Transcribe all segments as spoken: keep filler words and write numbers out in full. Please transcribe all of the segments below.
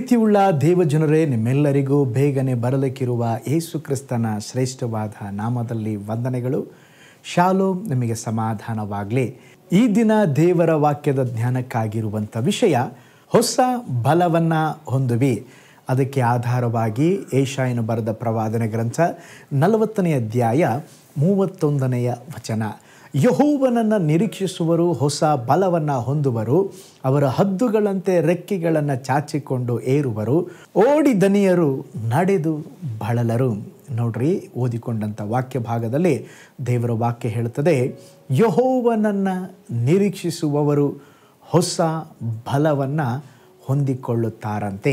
ಪ್ರೀತಿಯುಳ್ಳ ದೇವಜನರೇ, ನಿಮ್ಮೆಲ್ಲರಿಗೂ ಬೇಗನೆ ಬರಲಿಕ್ಕಿರುವ ಯೇಸು ಕ್ರಿಸ್ತನ ಶ್ರೇಷ್ಠವಾದ ನಾಮದಲ್ಲಿ ವಂದನೆಗಳು. ಶಾಲೋಮ್, ನಿಮಗೆ ಸಮಾಧಾನವಾಗಲಿ. ಈ ದಿನ ದೇವರ ವಾಕ್ಯದ ಜ್ಞಾನಕ್ಕಾಗಿರುವಂಥ ವಿಷಯ ಹೊಸ ಬಲವನ್ನು ಹೊಂದುವಿ. ಅದಕ್ಕೆ ಆಧಾರವಾಗಿ ಯೆಶಾಯನು ಬರೆದ ಪ್ರವಾದನೆ ಗ್ರಂಥ ನಲವತ್ತನೇ ಅಧ್ಯಾಯ ಮೂವತ್ತೊಂದನೆಯ ವಚನ. ಯೆಹೋವನನ್ನು ನಿರೀಕ್ಷಿಸುವರು ಹೊಸ ಬಲವನ್ನು ಹೊಂದುವರು, ಅವರ ಹದ್ದುಗಳಂತೆ ರೆಕ್ಕೆಗಳನ್ನು ಚಾಚಿಕೊಂಡು ಏರುವರು, ಓಡಿ ದನಿಯರು ನಡೆದು ಬಳಲರು. ನೋಡ್ರಿ, ಓದಿಕೊಂಡಂಥ ವಾಕ್ಯ ಭಾಗದಲ್ಲಿ ದೇವರ ವಾಕ್ಯ ಹೇಳುತ್ತದೆ, ಯೆಹೋವನನ್ನು ನಿರೀಕ್ಷಿಸುವವರು ಹೊಸ ಬಲವನ್ನು ಹೊಂದಿಕೊಳ್ಳುತ್ತಾರಂತೆ.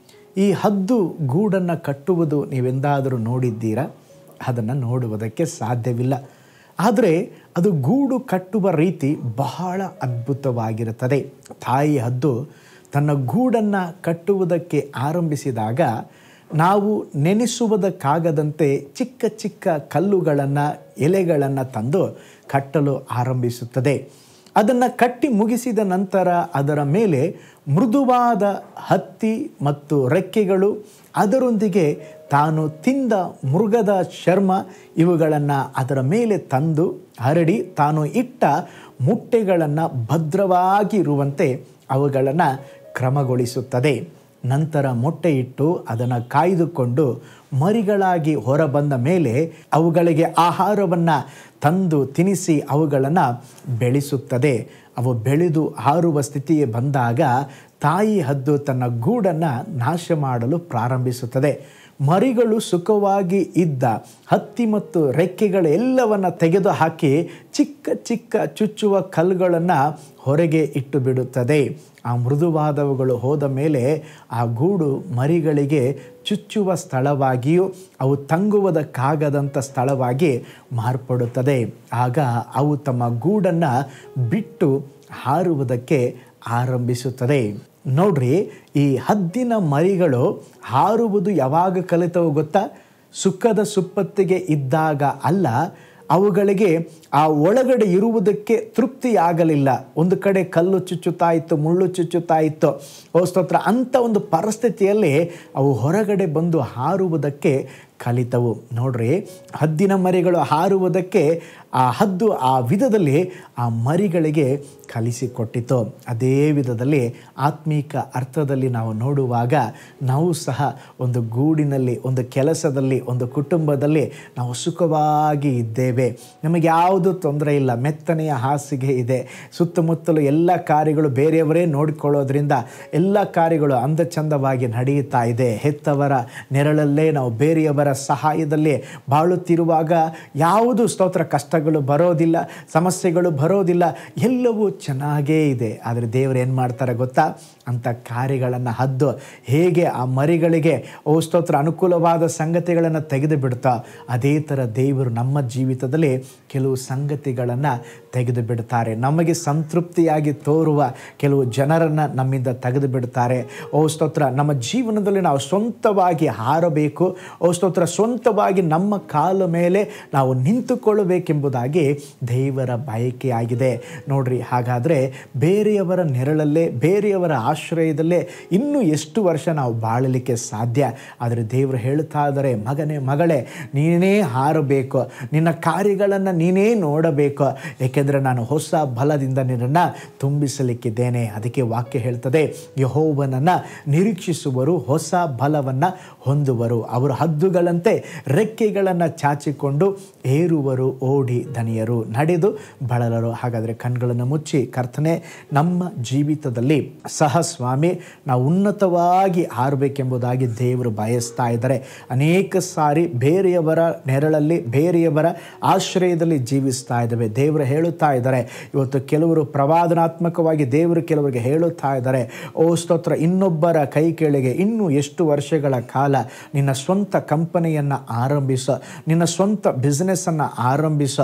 ಈ ಹದ್ದು ಗೂಡನ್ನು ಕಟ್ಟುವುದು ನೀವೆಂದಾದರೂ ನೋಡಿದ್ದೀರಾ? ಅದನ್ನು ನೋಡುವುದಕ್ಕೆ ಸಾಧ್ಯವಿಲ್ಲ. ಆದರೆ ಅದು ಗೂಡು ಕಟ್ಟುವ ರೀತಿ ಬಹಳ ಅದ್ಭುತವಾಗಿರುತ್ತದೆ. ತಾಯಿ ಹದ್ದು ತನ್ನ ಗೂಡನ್ನು ಕಟ್ಟುವುದಕ್ಕೆ ಆರಂಭಿಸಿದಾಗ ನಾವು ನೆನೆಸುವುದಕ್ಕಾಗದಂತೆ ಚಿಕ್ಕ ಚಿಕ್ಕ ಕಲ್ಲುಗಳನ್ನು, ಎಲೆಗಳನ್ನು ತಂದು ಕಟ್ಟಲು ಆರಂಭಿಸುತ್ತದೆ. ಅದನ್ನು ಕಟ್ಟಿ ಮುಗಿಸಿದ ನಂತರ ಅದರ ಮೇಲೆ ಮೃದುವಾದ ಹತ್ತಿ ಮತ್ತು ರೆಕ್ಕೆಗಳು, ಅದರೊಂದಿಗೆ ತಾನು ತಿಂದ ಮೃಗದ ಚರ್ಮ ಇವುಗಳನ್ನು ಅದರ ಮೇಲೆ ತಂದು ಹರಡಿ ತಾನು ಇಟ್ಟ ಮುಟ್ಟೆಗಳನ್ನು ಭದ್ರವಾಗಿ ಇರುವಂತೆ ಅವುಗಳನ್ನು ಕ್ರಮಗೊಳಿಸುತ್ತದೆ. ನಂತರ ಮೊಟ್ಟೆ ಇಟ್ಟು ಅದನ್ನು ಕಾಯ್ದುಕೊಂಡು ಮರಿಗಳಾಗಿ ಹೊರಬಂದ ಮೇಲೆ ಅವುಗಳಿಗೆ ಆಹಾರವನ್ನು ತಂದು ತಿನ್ನಿಸಿ ಅವುಗಳನ್ನು ಬೆಳೆಸುತ್ತದೆ. ಅವು ಬೆಳೆದು ಹಾರುವ ಸ್ಥಿತಿಗೆ ಬಂದಾಗ ತಾಯಿ ಹದ್ದು ತನ್ನ ಗೂಡನ್ನು ನಾಶ ಮಾಡಲು ಪ್ರಾರಂಭಿಸುತ್ತದೆ. ಮರಿಗಳು ಸುಖವಾಗಿ ಇದ್ದ ಹತ್ತಿ ಮತ್ತು ರೆಕ್ಕೆಗಳೆಲ್ಲವನ್ನು ತೆಗೆದು ಹಾಕಿ ಚಿಕ್ಕ ಚಿಕ್ಕ ಚುಚ್ಚುವ ಕಲ್ಲುಗಳನ್ನು ಹೊರಗೆ ಇಟ್ಟು ಬಿಡುತ್ತದೆ. ಆ ಮೃದುವಾದವುಗಳು ಹೋದ ಮೇಲೆ ಆ ಗೂಡು ಮರಿಗಳಿಗೆ ಚುಚ್ಚುವ ಸ್ಥಳವಾಗಿಯೂ ಅವು ತಂಗುವುದಕ್ಕಾಗದಂಥ ಸ್ಥಳವಾಗಿ ಮಾರ್ಪಡುತ್ತದೆ. ಆಗ ಅವು ತಮ್ಮ ಗೂಡನ್ನು ಬಿಟ್ಟು ಹಾರುವುದಕ್ಕೆ ಆರಂಭಿಸುತ್ತದೆ. ನೋಡ್ರಿ, ಈ ಹದ್ದಿನ ಮರಿಗಳು ಹಾರುವುದು ಯಾವಾಗ ಕಲಿತವು ಗೊತ್ತಾ? ಸುಖದ ಸುಪ್ಪತ್ತಿಗೆ ಇದ್ದಾಗ ಅಲ್ಲ. ಅವುಗಳಿಗೆ ಆ ಒಳಗಡೆ ಇರುವುದಕ್ಕೆ ತೃಪ್ತಿಯಾಗಲಿಲ್ಲ. ಒಂದು ಕಡೆ ಕಲ್ಲು ಚುಚ್ಚುತ್ತಾ ಇತ್ತು, ಮುಳ್ಳು ಚುಚ್ಚುತ್ತಾ ಇತ್ತು, ಓ ಸ್ತೋತ್ರ, ಅಂಥ ಒಂದು ಪರಿಸ್ಥಿತಿಯಲ್ಲಿ ಅವು ಹೊರಗಡೆ ಬಂದು ಹಾರುವುದಕ್ಕೆ ಕಲಿತವು. ನೋಡ್ರಿ, ಹದ್ದಿನ ಮರಿಗಳು ಹಾರುವುದಕ್ಕೆ ಆ ಹದ್ದು ಆ ವಿಧದಲ್ಲಿ ಆ ಮರಿಗಳಿಗೆ ಕಲಿಸಿಕೊಟ್ಟಿತು. ಅದೇ ವಿಧದಲ್ಲಿ ಆತ್ಮೀಕ ಅರ್ಥದಲ್ಲಿ ನಾವು ನೋಡುವಾಗ ನಾವು ಸಹ ಒಂದು ಗೂಡಿನಲ್ಲಿ, ಒಂದು ಕೆಲಸದಲ್ಲಿ, ಒಂದು ಕುಟುಂಬದಲ್ಲಿ ನಾವು ಸುಖವಾಗಿ ಇದ್ದೇವೆ. ನಮಗೆ ಯಾವುದು ತೊಂದರೆ ಇಲ್ಲ, ಮೆತ್ತನೆಯ ಹಾಸಿಗೆ ಇದೆ, ಸುತ್ತಮುತ್ತಲು ಎಲ್ಲ ಕಾರ್ಯಗಳು ಬೇರೆಯವರೇ ನೋಡಿಕೊಳ್ಳೋದ್ರಿಂದ ಎಲ್ಲ ಕಾರ್ಯಗಳು ಅಂದಚಂದವಾಗಿ ನಡೆಯುತ್ತಾ ಇದೆ. ಹೆತ್ತವರ ನೆರಳಲ್ಲೇ ನಾವು ಬೇರೆಯವರ ಸಹಾಯದಲ್ಲಿ ಬಾಳುತ್ತಿರುವಾಗ ಯಾವುದು ಸ್ತೋತ್ರ ಕಷ್ಟಗಳು ಬರೋದಿಲ್ಲ, ಸಮಸ್ಯೆಗಳು ಬರೋದಿಲ್ಲ, ಎಲ್ಲವೂ ಚೆನ್ನಾಗೇ ಇದೆ. ಆದರೆ ದೇವರು ಏನು ಮಾಡ್ತಾರೆ ಗೊತ್ತಾ? ಅಂಥ ಕಾರ್ಯಗಳನ್ನು ಹದ್ದು ಹೇಗೆ ಆ ಮರಿಗಳಿಗೆ ಓ ಸ್ತೋತ್ರ ಅನುಕೂಲವಾದ ಸಂಗತಿಗಳನ್ನು ತೆಗೆದು ಬಿಡ್ತಾ, ಅದೇ ಥರ ದೇವರು ನಮ್ಮ ಜೀವಿತದಲ್ಲಿ ಕೆಲವು ಸಂಗತಿಗಳನ್ನು ತೆಗೆದು ಬಿಡ್ತಾರೆ. ನಮಗೆ ಸಂತೃಪ್ತಿಯಾಗಿ ತೋರುವ ಕೆಲವು ಜನರನ್ನು ನಮ್ಮಿಂದ ತೆಗೆದು ಬಿಡ್ತಾರೆ. ಓ ಸ್ತೋತ್ರ, ನಮ್ಮ ಜೀವನದಲ್ಲಿ ನಾವು ಸ್ವಂತವಾಗಿ ಹಾರಬೇಕು, ಓ ಸ್ತೋತ್ರ, ಸ್ವಂತವಾಗಿ ನಮ್ಮ ಕಾಲ ಮೇಲೆ ನಾವು ನಿಂತುಕೊಳ್ಳಬೇಕೆಂಬುದಾಗಿ ದೇವರ ಬಯಕೆಯಾಗಿದೆ. ನೋಡ್ರಿ, ಹಾಗಾದರೆ ಬೇರೆಯವರ ನೆರಳಲ್ಲೇ, ಬೇರೆಯವರ ಆಶ್ರಯದಲ್ಲೇ ಇನ್ನೂ ಎಷ್ಟು ವರ್ಷ ನಾವು ಬಾಳಲಿಕ್ಕೆ ಸಾಧ್ಯ? ಆದರೆ ದೇವರು ಹೇಳ್ತಾ ಇದ್ದಾರೆ, ಮಗನೇ ಮಗಳೇ, ನೀನೇ ಹಾರಬೇಕು, ನಿನ್ನ ಕಾರ್ಯಗಳನ್ನು ನೀನೇ ನೋಡಬೇಕು, ಏಕೆಂದರೆ ನಾನು ಹೊಸ ಬಲದಿಂದ ನಿನ್ನನ್ನು ತುಂಬಿಸಲಿಕ್ಕಿದ್ದೇನೆ. ಅದಕ್ಕೆ ವಾಕ್ಯ ಹೇಳ್ತದೆ, ಯೆಹೋವನನ್ನು ನಿರೀಕ್ಷಿಸುವರು ಹೊಸ ಬಲವನ್ನು ಹೊಂದುವರು, ಅವರು ಹದ್ದುಗಳಂತೆ ರೆಕ್ಕೆಗಳನ್ನು ಚಾಚಿಕೊಂಡು ಏರುವರು, ಓಡಿ ದನಿಯರು, ನಡೆದು ಬಳಲರು. ಹಾಗಾದರೆ ಕಣ್ಗಳನ್ನು ಮುಚ್ಚಿ, ಕರ್ತನೆ, ನಮ್ಮ ಜೀವಿತದಲ್ಲಿ ಸಹ ಸ್ವಾಮಿ ನಾವು ಉನ್ನತವಾಗಿ ಹಾರಬೇಕೆಂಬುದಾಗಿ ದೇವರು ಬಯಸ್ತಾ ಇದ್ದಾರೆ. ಅನೇಕ ಸಾರಿ ಬೇರೆಯವರ ನೆರಳಲ್ಲಿ, ಬೇರೆಯವರ ಆಶ್ರಯದಲ್ಲಿ ಜೀವಿಸ್ತಾ ಇದ್ದೇವೆ. ದೇವರು ಹೇಳುತ್ತಾ ಇದ್ದಾರೆ, ಇವತ್ತು ಕೆಲವರು ಪ್ರವಾದನಾತ್ಮಕವಾಗಿ ದೇವರು ಕೆಲವರಿಗೆ ಹೇಳುತ್ತಾ ಇದ್ದಾರೆ, ಓ ಸ್ತೋತ್ರ, ಇನ್ನೊಬ್ಬರ ಕೈ ಕೆಳಗೆ ಇನ್ನೂ ಎಷ್ಟು ವರ್ಷಗಳ ಕಾಲ ನಿನ್ನ ಸ್ವಂತ ಕಂಪನಿಯನ್ನು ಆರಂಭಿಸ, ನಿನ್ನ ಸ್ವಂತ ಬಿಸ್ನೆಸ್ಸನ್ನು ಆರಂಭಿಸ,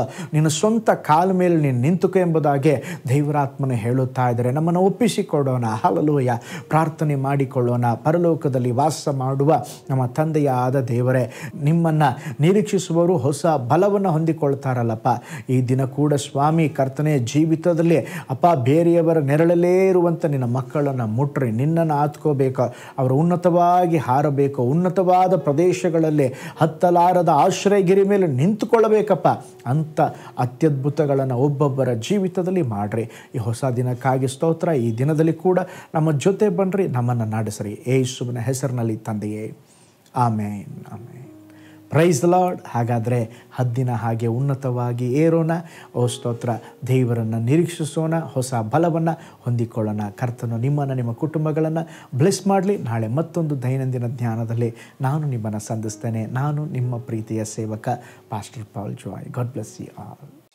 ನಿನ್ನ ಸ್ವಂತ ಕಾಲ ಮೇಲೆ ನೀನು ನಿಂತುಕೋ ಎಂಬುದಾಗಿ ದೇವರಾತ್ಮನ ಹೇಳುತ್ತಾ ಇದ್ದಾರೆ. ನಮ್ಮನ್ನು ಒಪ್ಪಿಸಿಕೊಡೋಣ. ಹಲ್ಲೆಲೂಯಾ. ಪ್ರಾರ್ಥನೆ ಮಾಡಿಕೊಳ್ಳೋಣ. ಪರಲೋಕದಲ್ಲಿ ವಾಸ ಮಾಡುವ ನಮ್ಮ ತಂದೆಯಾದ ದೇವರೇ, ನಿಮ್ಮನ್ನು ನಿರೀಕ್ಷಿಸುವವರು ಹೊಸ ಬಲವನ್ನು ಹೊಂದಿಕೊಳ್ತಾರಲ್ಲಪ್ಪ. ಈ ದಿನ ಕೂಡ ಸ್ವಾಮಿ ಕರ್ತನೆ, ಜೀವಿತದಲ್ಲಿ ಅಪ್ಪ ಬೇರೆಯವರ ನೆರಳಲ್ಲೇ ಇರುವಂಥ ನಿನ್ನ ಮಕ್ಕಳನ್ನು ಮುಟ್ರಿ, ನಿನ್ನನ್ನು ಆತ್ಕೋಬೇಕು. ಅವರು ಉನ್ನತವಾಗಿ ಹಾರಬೇಕು. ಉನ್ನತವಾದ ಪ್ರದೇಶಗಳಲ್ಲಿ ಹತ್ತಲಾರದ ಆಶ್ರಯಗಿರಿ ಮೇಲೆ ನಿಂತುಕೊಳ್ಳಬೇಕಪ್ಪ. ಅಂಥ ಅತ್ಯದ್ಭುತಗಳನ್ನು ಒಬ್ಬೊಬ್ಬರ ಜೀವಿತದಲ್ಲಿ ಮಾಡ್ರಿ. ಈ ಹೊಸ ದಿನಕ್ಕಾಗಿ ಸ್ತೋತ್ರ. ಈ ದಿನದಲ್ಲಿ ಕೂಡ ನಮ್ಮ ಜೊತೆ ಬನ್ನಿರಿ, ನಮ್ಮನ್ನು ನಡೆಸ್ರಿ. ಯೇಸುವಿನ ಹೆಸರಿನಲ್ಲಿ ತಂದೆಯೇ, amen, amen. Praise the lord. ಹಾಗಾದರೆ ಹದ್ದಿನ ಹಾಗೆ ಉನ್ನತವಾಗಿ ಏರೋಣ. ಓ ಸ್ತೋತ್ರ. ದೇವರನ್ನು ನಿರೀಕ್ಷಿಸೋಣ. ಹೊಸ ಬಲವನ್ನು ಹೊಂದಿಕೊಳ್ಳೋಣ. ಕರ್ತನು ನಿಮ್ಮನ್ನು, ನಿಮ್ಮ ಕುಟುಂಬಗಳನ್ನು ಬ್ಲೆಸ್ ಮಾಡಲಿ. ನಾಳೆ ಮತ್ತೊಂದು ದೈನಂದಿನ ಧ್ಯಾನದಲ್ಲಿ ನಾನು ನಿಮ್ಮನ್ನು ಸಂಧಿಸ್ತೇನೆ. ನಾನು ನಿಮ್ಮ ಪ್ರೀತಿಯ ಸೇವಕ pastor Paul Joy. God bless you all.